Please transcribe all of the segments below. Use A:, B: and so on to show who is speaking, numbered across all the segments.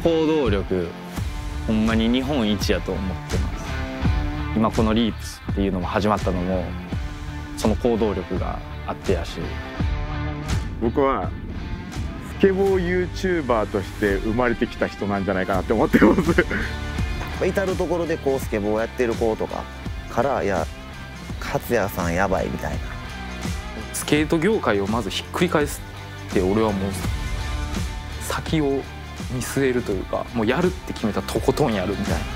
A: 行動力ほんまに日本一やと思ってます。今このリープスっていうのも始まったのもその行動力があってやし、
B: 僕はスケボー YouTuber として生まれてきた人なんじゃないかなって思ってます
C: 至る所でこうスケボーやってる子とかから「いや勝也さんやばい」みたいな。
D: スケート業界をまずひっくり返すって俺はもう先を見据えるというか、もうやるって決めたらとことんやるみたいな。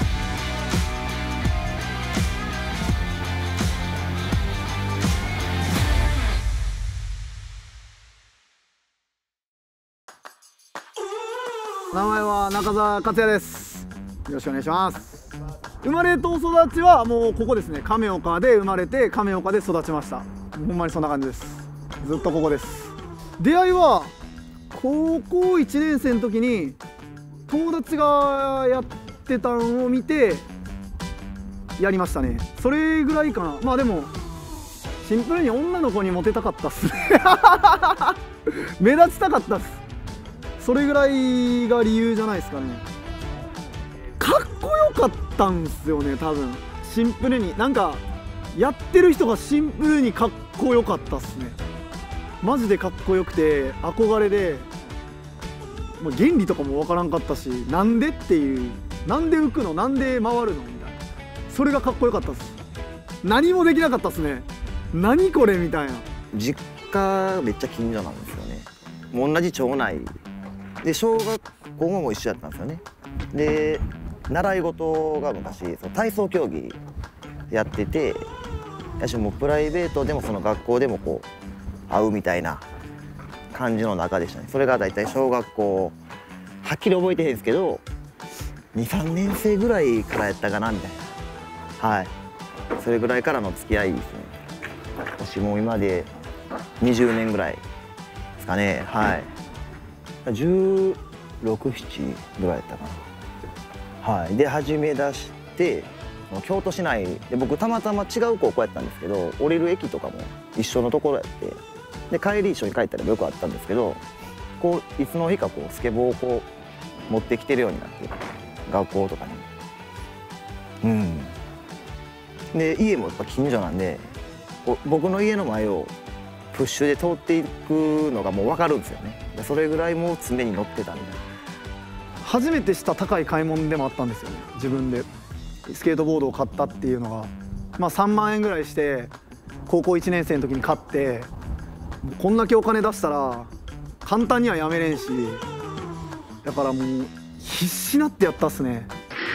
E: 名前は中澤克也です。よろしくお願いします。生まれと育ちはもうここですね。亀岡で生まれて亀岡で育ちました。ほんまにそんな感じです。ずっとここです。出会いは高校1年生の時に友達がやってたのを見てやりましたね。それぐらいかな。まあでもシンプルに女の子にモテたかったっすね目立ちたかったっす。それぐらいが理由じゃないですかね。かっこよかったんすよね、多分。シンプルになんかやってる人がシンプルにかっこよかったっすね。マジでかっこよくて憧れで、もう原理とかもわからんかったし、なんでっていう、なんで浮くの、なんで回るのみたいな、それがかっこよかったっす。何もできなかったっすね。何これみたいな。
C: 実家めっちゃ近所なんですよね。もう同じ町内で小学校も一緒だったんですよね。で習い事が昔その体操競技やってて、やしもうプライベートでもその学校でもこう会うみたいな感じの中でしたね。それが大体小学校はっきり覚えてへんですけど23年生ぐらいからやったかなみたいな。はい、それぐらいからの付き合いですね。私も今で20年ぐらいですかね。はい、16、17ぐらいやったかな。はい、で始め出して京都市内で、僕たまたま違う高校やったんですけど、降りる駅とかも一緒のところやって、で帰り一緒に帰ったらよくあったんですけど、こういつの日かこうスケボーをこう持ってきてるようになって、学校とかに。で家もやっぱ近所なんで、こう僕の家の前をプッシュで通っていくのがもう分かるんですよね。それぐらいもう常に乗ってたんで。
E: 初めてした高い買い物でもあったんですよね。自分でスケートボードを買ったっていうのが、まあ3万円ぐらいして高校1年生の時に買って、こんだけお金出したら簡単にはやめれんし、だからもう必死になってやったっすね。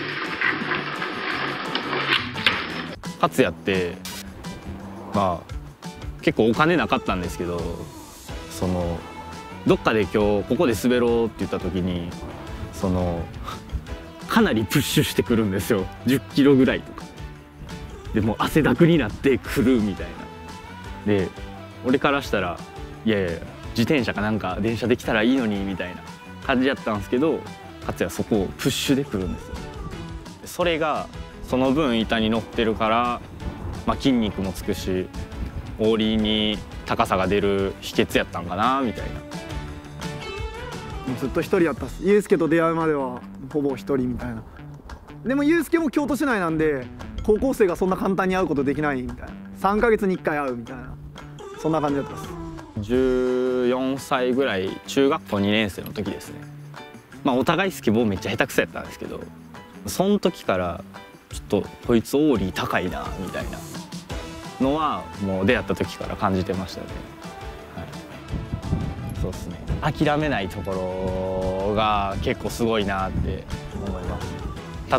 A: 勝也ってまあ結構お金なかったんですけど、そのどっかで今日ここで滑ろうって言った時にそのかなりプッシュしてくるんですよ。10キロぐらいとかでもう汗だくになってくるみたいな。で俺からしたらいやいや自転車かなんか電車できたらいいのにみたいな感じやったんですけど、勝也はそこをプッシュでくるんですよ。それがその分板に乗ってるから、まあ、筋肉もつくしオーリーに高さが出る秘訣やったんかなみたいな。
E: ずっと一人やったっす。ユースケと出会うまではほぼ一人みたいな。でもユースケも京都市内なんで高校生がそんな簡単に会うことできないみたいな。3ヶ月に1回会うみたいな、そんな感じだったっす。
A: 14歳ぐらい、中学校2年生の時ですね。まあお互いスケボーめっちゃ下手くそやったんですけど、その時からちょっとこいつオーリー高いなみたいなのはもう出会った時から感じてましたね。はい、そうですね。諦めないところが結構すごいなって思います。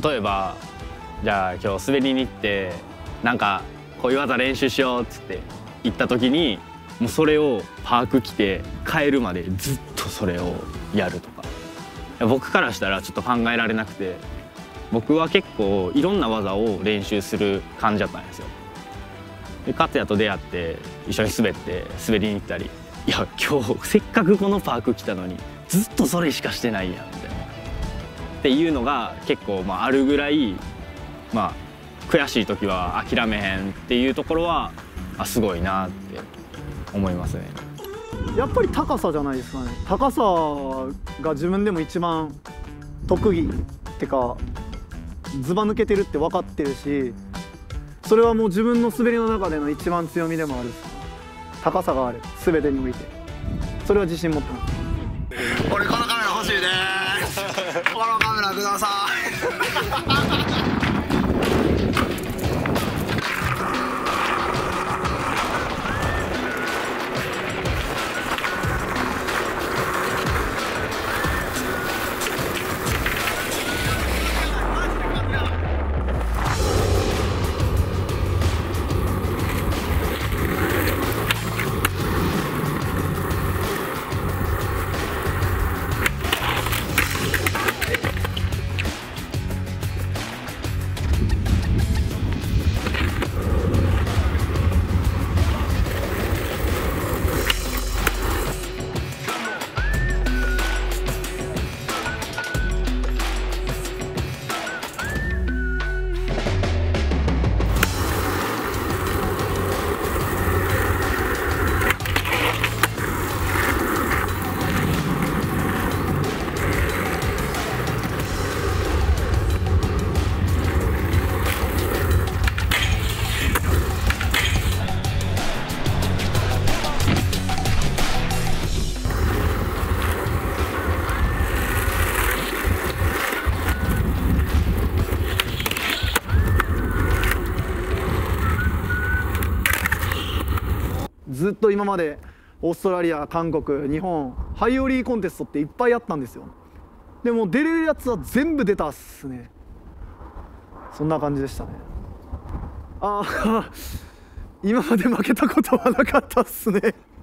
A: 例えばじゃあ今日滑りに行ってなんかこういう技練習しようっつって行った時にもうそれをパーク来て帰るまでずっとそれをやるとか、僕からしたらちょっと考えられなくて、僕は結構いろんな技を練習する感じだったんですよ。で勝也と出会って一緒に滑って滑りに行ったり、いや今日せっかくこのパーク来たのにずっとそれしかしてないやんみたいなっていうのが結構あるぐらい、悔しい時は諦めへんっていうところはすごいなって思いますね。
E: やっぱり高さじゃないですかね。高さが自分でも一番特技ってかずば抜けてるって分かってるし、それはもう自分の滑りの中での一番強みでもある。高さがある、全てにおいて。それは自信持ってます。
F: 俺このカメラ欲しいです。このカメラください。
E: ずっと今までオーストラリア、韓国、日本ハイオリーコンテストっていっぱいあったんですよ。でも出れるやつは全部出たっすね。そんな感じでしたね。ああ今まで負けたことはなかったっすね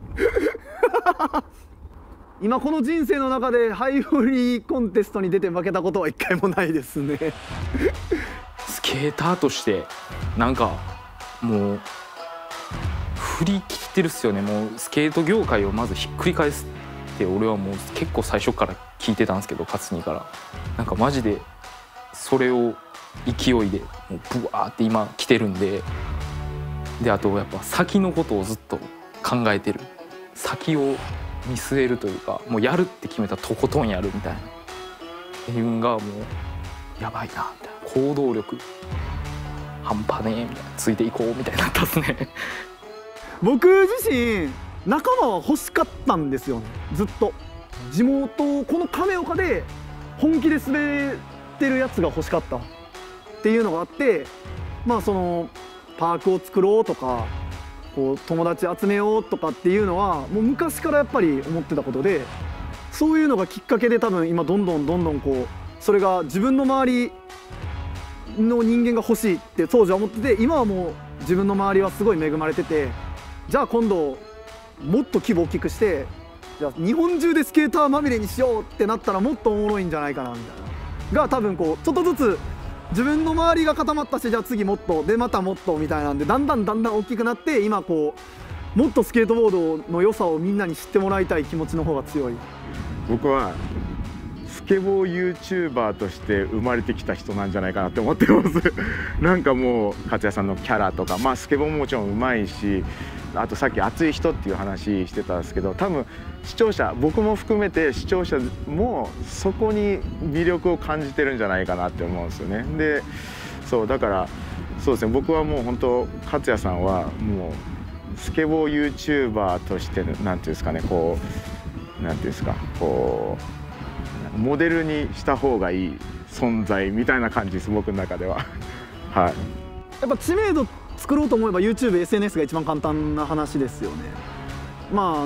E: 今この人生の中でハイオリーコンテストに出て負けたことは一回もないですね
D: スケーターとしてなんかもう振り切ってるっすよね。もうスケート業界をまずひっくり返すって俺はもう結構最初から聞いてたんですけど、勝にからなんかマジでそれを勢いでもうブワーって今来てるんで、あとやっぱ先のことをずっと考えてる、先を見据えるというか、もうやるって決めたらとことんやるみたいなっていうのがもうやばいなみたいな、行動力半端ねえみたいな、ついていこうみたいになったっすね
E: 僕自身仲間は欲しかったんですよね。ずっと地元この亀岡で本気で滑ってるやつが欲しかったっていうのがあって、まあそのパークを作ろうとかこう友達集めようとかっていうのはもう昔からやっぱり思ってたことで、そういうのがきっかけで多分今どんどんこうそれが自分の周りの人間が欲しいって当時は思ってて、今はもう自分の周りはすごい恵まれてて、じゃあ今度もっと規模大きくして、じゃあ日本中でスケーターまみれにしようってなったらもっとおもろいんじゃないかなみたいなが多分こうちょっとずつ自分の周りが固まったし、じゃあ次もっとでまたもっとみたいなんでだんだん大きくなって、今こうもっとスケートボードの良さをみんなに知ってもらいたい気持ちの方が強い。
B: 僕はスケボー YouTuber として生まれてきた人なんじゃないかなって思ってますなんかもう勝也さんのキャラとか、まあスケボーももちろんうまいし、あとさっき熱い人っていう話してたんですけど、多分視聴者、僕も含めて視聴者もそこに魅力を感じてるんじゃないかなって思うんですよね。でそうだからそうですね、僕はもう本当勝也さんはもうスケボー YouTuber としてなんていうんですかね、こうなんていうんですか、こうモデルにした方がいい存在みたいな感じです、僕の中でははい。
E: やっぱ知名度作ろうと思えば YouTube、SNS が一番簡単な話ですよね。まあ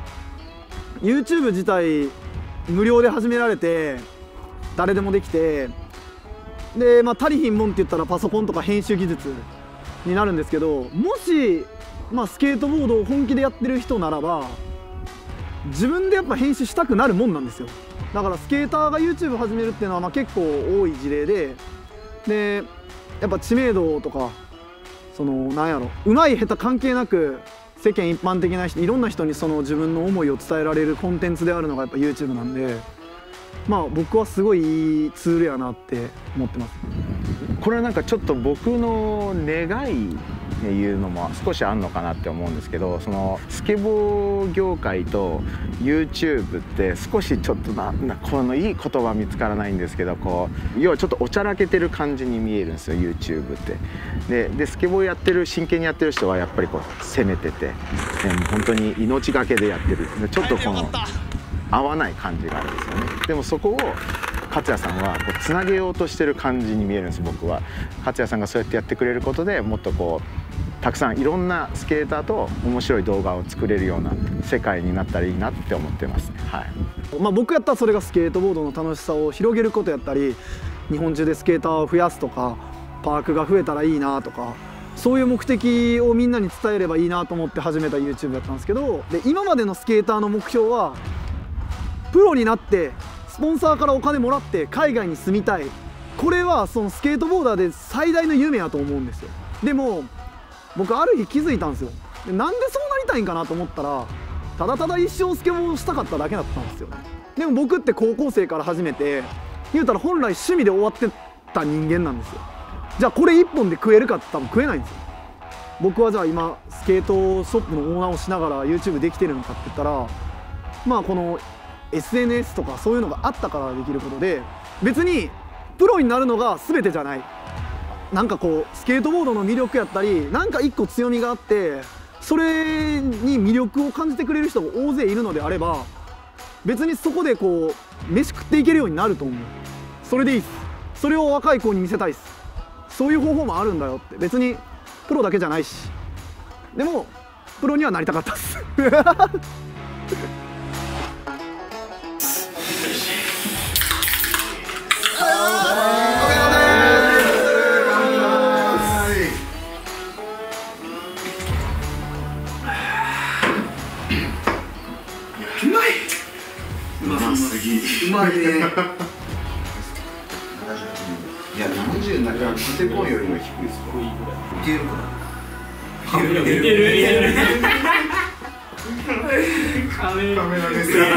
E: YouTube 自体無料で始められて誰でもできて、でまあ足りひんもんって言ったらパソコンとか編集技術になるんですけど、もしまあスケートボードを本気でやってる人ならば自分でやっぱ編集したくなるもんなんですよ。だからスケーターが YouTube 始めるっていうのはまあ結構多い事例で、やっぱ知名度とかそのなんやろ、うまい下手関係なく世間一般的な人、いろんな人にその自分の思いを伝えられるコンテンツであるのがやっぱ YouTube なんで、まあ僕はすごいいいツールやなって思ってます。
B: これはなんかちょっと僕の願いっていうのも少しあるのかなって思うんですけど、そのスケボー業界と YouTube って少しちょっとこのいい言葉見つからないんですけど、こう要はちょっとおちゃらけてる感じに見えるんですよ YouTube って。でスケボーやってる真剣にやってる人はやっぱりこう攻めてて、本当に命がけでやってる。ちょっとこの合わない感じがあるんですよね。でもそこを勝也さんはこうつなげようとしてる感じに見えるんです。僕は勝也さんがそうやってやってくれることでもっとこうたくさんいろんなスケーターと面白い動画を作れるような世界になったらいいなって思ってますね。はい。
E: 僕やったらそれがスケートボードの楽しさを広げることやったり、日本中でスケーターを増やすとか、パークが増えたらいいなとか、そういう目的をみんなに伝えればいいなと思って始めた YouTube やったんですけど、で今までのスケーターの目標はプロになってスポンサーからお金もらって海外に住みたい、これはそのスケートボーダーで最大の夢やと思うんですよ。でも僕ある日気づいたんですよ。でなんでそうなりたいんかなと思ったら、ただただ一生スケボーしたかっただけだったんですよね。でも僕って高校生から始めて、言うたら本来趣味で終わってた人間なんですよ。じゃあこれ一本で食えるかって多分食えないんですよ。僕はじゃあ今スケートショップのオーナーをしながら YouTube できてるのかって言ったら、このSNS とかそういうのがあったからできることで、別にプロになるのが全てじゃない。なんかこうスケートボードの魅力やったり、なんか一個強みがあってそれに魅力を感じてくれる人が大勢いるのであれば、別にそこでこう飯食っていけるようになると思う。それでいいっす。それを若い子に見せたいっす。そういう方法もあるんだよって。別にプロだけじゃないし、でもプロにはなりたかったっす
F: うまいね。いや、70だからカテコンよりも低いですか。いけるかな。いける。カメラです。い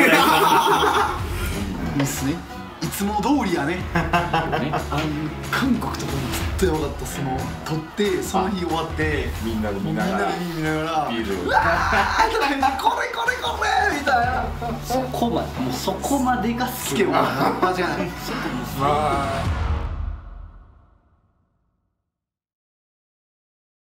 F: いっすね。いつも通りやね。韓国とかもずっとやばかった。その撮ってその日終わって
B: みんなで見ながら
F: ビールを。うわーこれみたいな。
G: そこまでが好き。
F: 間違いない。